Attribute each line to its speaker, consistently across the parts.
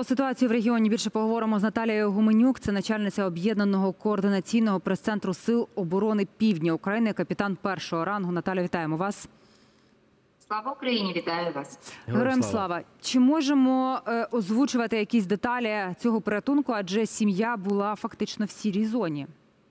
Speaker 1: Про ситуацію в регіоні більше поговоримо з Наталією Гуменюк. Це начальниця об'єднаного координаційного прес-центру Сил оборони Півдня України, капітан першого рангу. Наталя, вітаємо вас.
Speaker 2: Слава Україні, вітаю вас.
Speaker 1: Героям слава. Чи можемо озвучувати якісь деталі цього порятунку, адже сім'я була фактично в сірій зоні?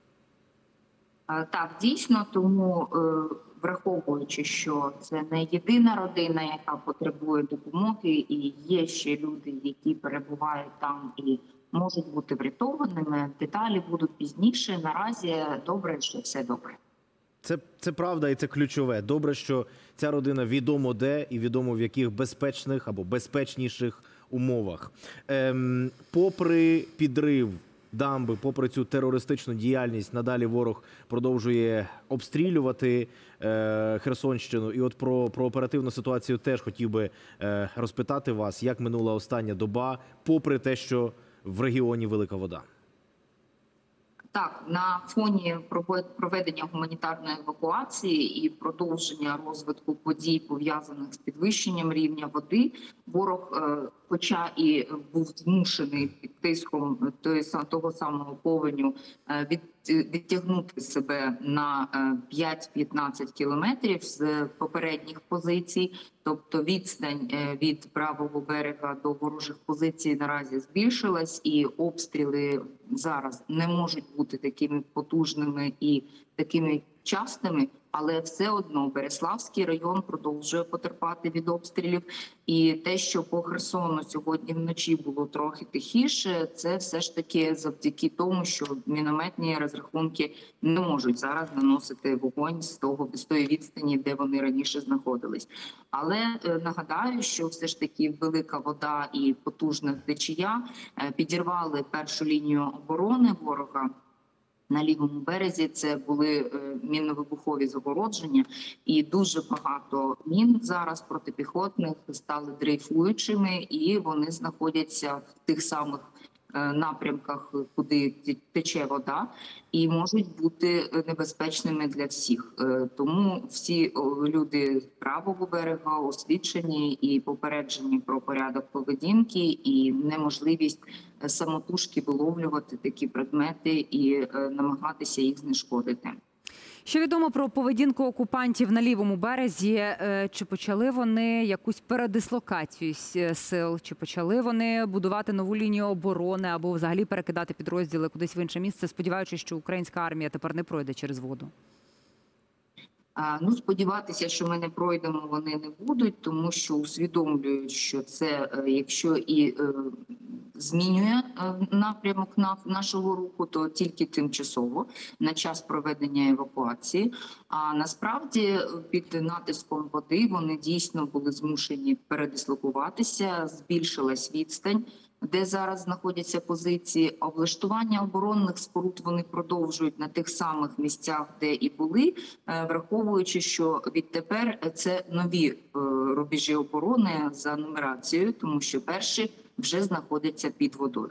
Speaker 2: Так, дійсно, тому враховуючи, що це не єдина родина, яка потребує допомоги, і є ще люди, які перебувають там і можуть бути врятованими, деталі будуть пізніше. Наразі добре, що все добре.
Speaker 3: Це правда і це ключове. Добре, що ця родина відомо де і відомо в яких безпечних або безпечніших умовах. Попри підрив дамби, попри цю терористичну діяльність, надалі ворог продовжує обстрілювати Херсонщину. І от про оперативну ситуацію теж хотів би розпитати вас, як минула остання доба, попри те, що в регіоні велика вода.
Speaker 2: Так, на фоні проведення гуманітарної евакуації і продовження розвитку подій, пов'язаних з підвищенням рівня води, ворог, хоча і був змушений під тиском того самого повеню відтягнути себе на 5-15 кілометрів з попередніх позицій, тобто відстань від правого берега до ворожих позицій наразі збільшилась, і обстріли зараз не можуть бути такими потужними і такими частими, але все одно Береславський район продовжує потерпати від обстрілів. І те, що по Херсону сьогодні вночі було трохи тихіше, це все ж таки завдяки тому, що мінометні розрахунки не можуть зараз наносити вогонь з тої відстані, де вони раніше знаходились. Але нагадаю, що все ж таки велика вода і потужна течія підірвали першу лінію оборони ворога. На лівому березі це були мінно-вибухові загородження, і дуже багато мін зараз протипіхотних стали дрейфуючими, і вони знаходяться в тих самих напрямках, куди тече вода, і можуть бути небезпечними для всіх. Тому всі люди правого берега освічені і попереджені про порядок поведінки і неможливість самотужки виловлювати такі предмети і намагатися їх знешкодити.
Speaker 1: Що відомо про поведінку окупантів на лівому березі? Чи почали вони якусь передислокацію сил? Чи почали вони будувати нову лінію оборони або взагалі перекидати підрозділи кудись в інше місце, сподіваючись, що українська армія тепер не пройде через воду?
Speaker 2: Ну, сподіватися, що ми не пройдемо, вони не будуть, тому що усвідомлюють, що це, якщо і змінює напрямок нашого руху, то тільки тимчасово, на час проведення евакуації. А насправді під натиском води вони дійсно були змушені передислокуватися, збільшилась відстань, де зараз знаходяться позиції. Облаштування оборонних споруд вони продовжують на тих самих місцях, де і були, враховуючи, що відтепер це нові рубежі оборони за нумерацією, тому що перші вже знаходяться під водою.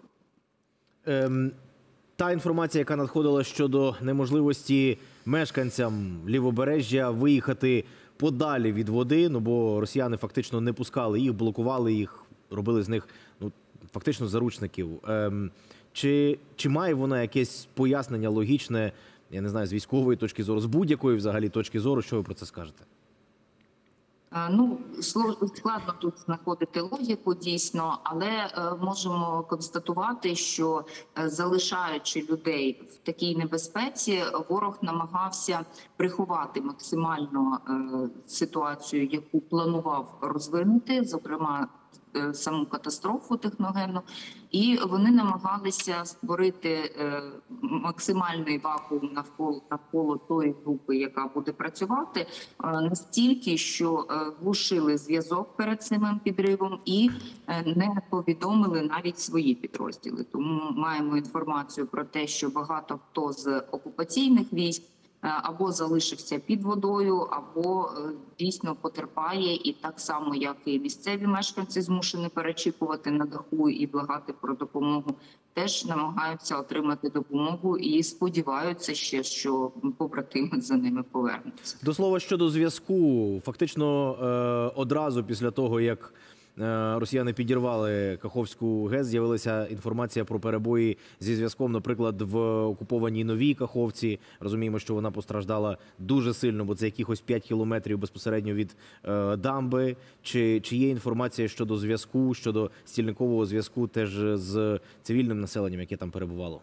Speaker 3: Та інформація, яка надходила щодо неможливості мешканцям Лівобережжя виїхати подалі від води, ну бо росіяни фактично не пускали їх, блокували їх, робили з них фактично заручників. Чи має вона якесь пояснення логічне, я не знаю, з військової точки зору, з будь-якої взагалі точки зору, що ви про це скажете?
Speaker 2: Ну, складно тут знаходити логіку, дійсно, але можемо констатувати, що залишаючи людей в такій небезпеці, ворог намагався приховати максимально ситуацію, яку планував розвинути, зокрема, саму катастрофу техногенну, і вони намагалися створити максимальний вакуум навколо тої групи, яка буде працювати, настільки, що глушили зв'язок перед самим підривом і не повідомили навіть свої підрозділи. Тому маємо інформацію про те, що багато хто з окупаційних військ або залишився під водою, або дійсно потерпає, і так само, як і місцеві мешканці змушені перечікувати на даху і благати про допомогу, теж намагаються отримати допомогу і сподіваються ще, що побратими за ними повернуться.
Speaker 3: До слова щодо зв'язку, фактично одразу після того, як росіяни підірвали Каховську ГЕС, з'явилася інформація про перебої зі зв'язком, наприклад, в окупованій Новій Каховці. Розуміємо, що вона постраждала дуже сильно, бо це якихось 5 кілометрів безпосередньо від дамби. Чи є інформація щодо зв'язку, щодо стільникового зв'язку теж з цивільним населенням, яке там перебувало?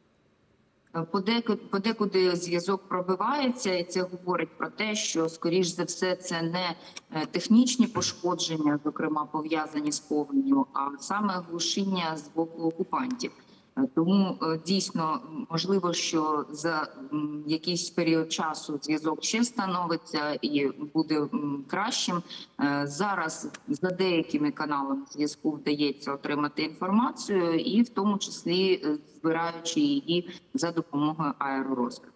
Speaker 2: Подекуди зв'язок пробивається, і це говорить про те, що, скоріш за все, це не технічні пошкодження, зокрема пов'язані з повенню, а саме глушіння з боку окупантів. Тому дійсно можливо, що за якийсь період часу зв'язок ще становиться і буде кращим. Зараз за деякими каналами зв'язку вдається отримати інформацію, і в тому числі збираючи її за допомогою аеророзвідки.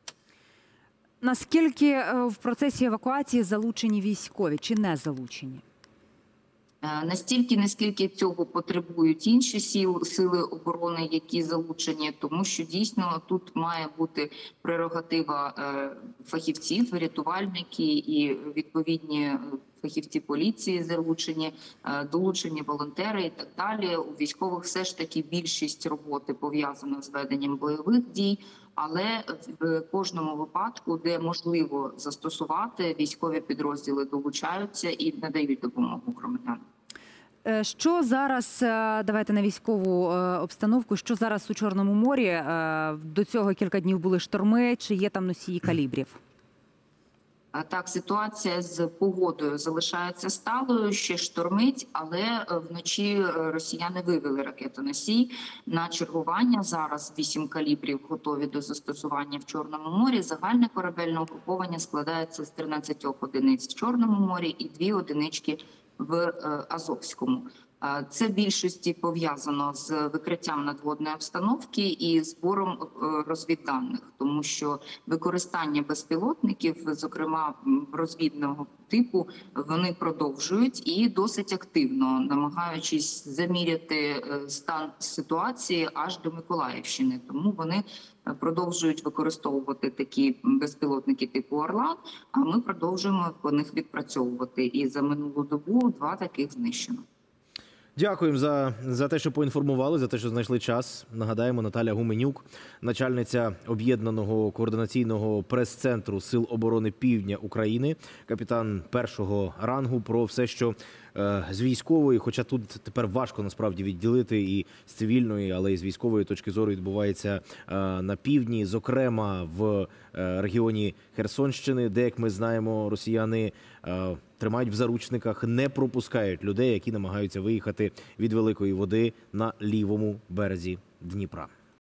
Speaker 1: Наскільки в процесі евакуації залучені військові чи не залучені?
Speaker 2: Настільки, наскільки цього потребують інші сили оборони, які залучені, тому що дійсно тут має бути прерогатива фахівців, рятувальники і відповідні фахівці поліції залучені, долучені волонтери і так далі. У військових все ж таки більшість роботи пов'язана з веденням бойових дій, але в кожному випадку, де можливо застосувати, військові підрозділи долучаються і надають допомогу громадянам.
Speaker 1: Що зараз, давайте на військову обстановку, що зараз у Чорному морі? До цього кілька днів були шторми, чи є там носії калібрів?
Speaker 2: Так, ситуація з погодою залишається сталою, ще штормить, але вночі росіяни вивели ракетоносій на чергування. Зараз 8 калібрів готові до застосування в Чорному морі. Загальне корабельне угруповання складається з 13 одиниць в Чорному морі і 2 одинички в Азовському. Це в більшості пов'язано з викриттям надводної обстановки і збором розвідданих, тому що використання безпілотників, зокрема розвідного типу, вони продовжують і досить активно, намагаючись заміряти стан ситуації аж до Миколаївщини. Тому вони продовжують використовувати такі безпілотники типу «Орлан», а ми продовжуємо по них відпрацьовувати. І за минулу добу 2 таких знищено.
Speaker 3: Дякуємо за те, що поінформували, за те, що знайшли час. Нагадаємо, Наталя Гуменюк, начальниця об'єднаного координаційного прес-центру Сил оборони Півдня України, капітан першого рангу, про все, що з військової, хоча тут тепер важко насправді відділити і з цивільної, але і з військової точки зору відбувається на півдні, зокрема в регіоні Херсонщини, де, як ми знаємо, росіяни тримають в заручниках, не пропускають людей, які намагаються виїхати від Великої Води на лівому березі Дніпра.